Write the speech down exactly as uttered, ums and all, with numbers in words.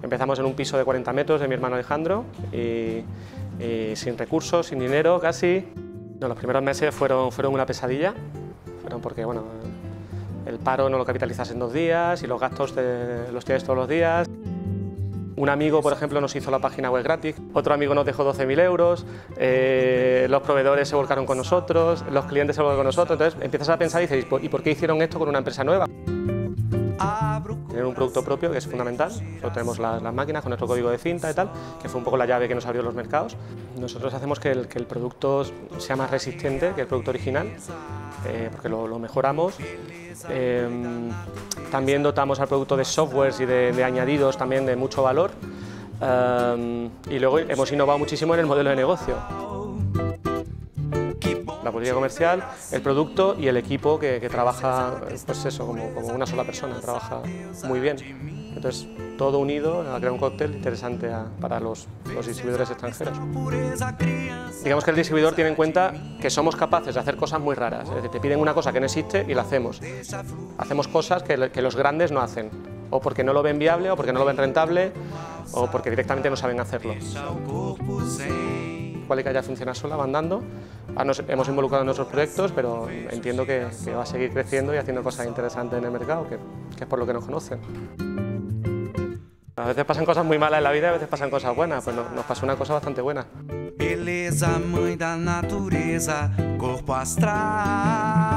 Empezamos en un piso de cuarenta metros de mi hermano Alejandro y, y sin recursos, sin dinero casi. No, los primeros meses fueron, fueron una pesadilla, fueron porque bueno, el paro no lo capitalizas en dos días y los gastos te, los tienes todos los días. Un amigo, por ejemplo, nos hizo la página web gratis, otro amigo nos dejó doce mil euros, eh, los proveedores se volcaron con nosotros, los clientes se volcaron con nosotros, entonces empiezas a pensar y dices, ¿y por qué hicieron esto con una empresa nueva? Tener un producto propio que es fundamental, nosotros tenemos las, las máquinas con nuestro código de cinta y tal, que fue un poco la llave que nos abrió los mercados. Nosotros hacemos que el, que el producto sea más resistente que el producto original, eh, porque lo, lo mejoramos. Eh, también dotamos al producto de softwares y de, de añadidos también de mucho valor. Eh, y luego hemos innovado muchísimo en el modelo de negocio. La política comercial, el producto y el equipo que, que trabaja, pues eso, como, como una sola persona, trabaja muy bien. Entonces, todo unido a crear un cóctel interesante a, para los, los distribuidores extranjeros. Digamos que el distribuidor tiene en cuenta que somos capaces de hacer cosas muy raras, es decir, te piden una cosa que no existe y la hacemos. Hacemos cosas que, que los grandes no hacen, o porque no lo ven viable, o porque no lo ven rentable, o porque directamente no saben hacerlo. Qualica ya funciona sola, va andando. Nos hemos involucrado en nuestros proyectos, pero entiendo que, que va a seguir creciendo y haciendo cosas interesantes en el mercado, que, que es por lo que nos conocen. A veces pasan cosas muy malas en la vida, a veces pasan cosas buenas, pues nos, nos pasó una cosa bastante buena. Beleza, mãe da natureza, corpo astral.